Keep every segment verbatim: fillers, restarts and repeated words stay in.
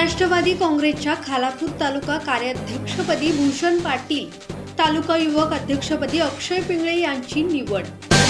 राष्ट्रवादी काँग्रेसच्या खालापूर तालुका कार्याध्यक्षपदी भूषण पाटील, तालुका युवक अध्यक्षपदी अक्षय पिंगळे यांची निवड।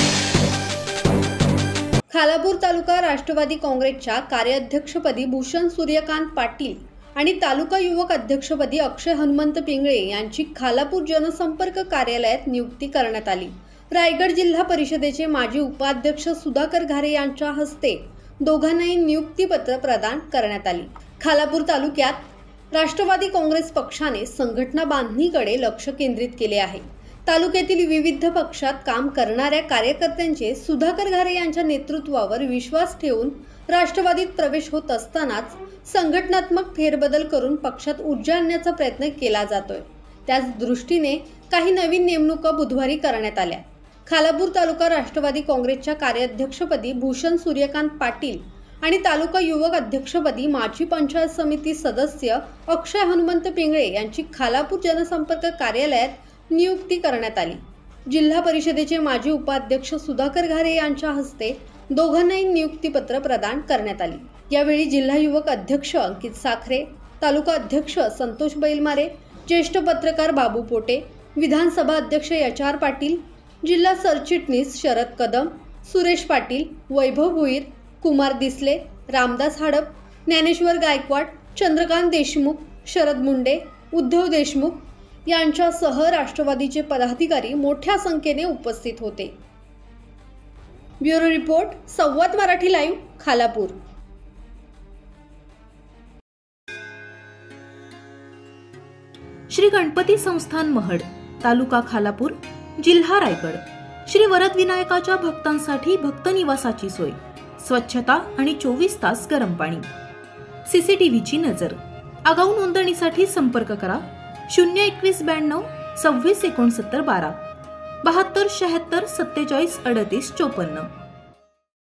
खालापूर तालुका राष्ट्रवादी काँग्रेसच्या कार्याध्यक्षपदी भूषण सूर्यकांत पाटील आणि तालुका युवक अध्यक्षपदी अक्षय हनुमंत पिंगळे यांची खालापूर जनसंपर्क कार्यालयात नियुक्ती करण्यात आली। रायगड जिल्हा परिषदेचे माजी उपाध्यक्ष सुधाकर घारे यांच्या हस्ते दोघांनाही नियुक्तीपत्र प्रदान करण्यात आली। खालापूर तालुक्यात राष्ट्रवादी काँग्रेस पक्षाने संघटना बांधणीकडे लक्ष केंद्रित केले आहे। तालुक्यातील विविध पक्षात काम करणाऱ्या कार्यकर्त्यांचे सुधाकर घारे यांच्या नेतृत्वावर विश्वास ठेवून राष्ट्रवादीत प्रवेश होत असतानाच संघटनात्मक फेरबदल करून पक्षात ऊर्जा आणण्याचा प्रयत्न केला जातोय। त्याच दृष्टीने काही नवीन नेमणुका बुधवारी करण्यात आल्या। खालापूर तालुका राष्ट्रवादी काँग्रेसच्या कार्याध्यक्षपदी भूषण सूर्यकांत पाटील आणि तालुका युवक अध्यक्षपदी माजी पंचायत समिती सदस्य अक्षय हनुमंत पिंगळे यांची खालापूर जनसंपर्क कार्यालयात नियुक्ती करण्यात आली। जिल्हा परिषदेचे माजी उपाध्यक्ष सुधाकर घारे यांच्या हस्ते दोघांनाही नियुक्तीपत्र प्रदान करण्यात आली। यावेळी जिल्हा युवक अध्यक्ष अंकित साखरे, तालुका अध्यक्ष संतोष बैलमारे, ज्येष्ठ पत्रकार बाबू पोटे, विधानसभा अध्यक्ष एच आर पाटील, जिल्हा सरचिटणीस शरद कदम, सुरेश पाटील, वैभव भुईर, कुमार दिसले, रामदास हडप, ज्ञानेश्वर गायकवाड, चंद्रकांत देशमुख, शरद मुंडे, उद्धव देशमुख यांच्यासह राष्ट्रवादीचे पदाधिकारी मोठ्या संख्येने उपस्थित होते। Bureau report, Samvad Marathi live, Khalapur. Shri Ganpati Sansthan Mahad, तालुका खालापूर, जिल्हा रायगड। श्री वरद विनायकाच्या भक्तांसाठी भक्त निवासाची सोय, स्वच्छता आणि चोवीस तास गरम पाणी, सीसीटीव्हीची नजर। आगाऊ नोंदणीसाठी संपर्क करा शून्य एकवीस ब्याण्णव सव्वीस एकोणसत्तर बारा बहात्तर शहात्तर सत्तेचाळीस अडतीस चोपन्न।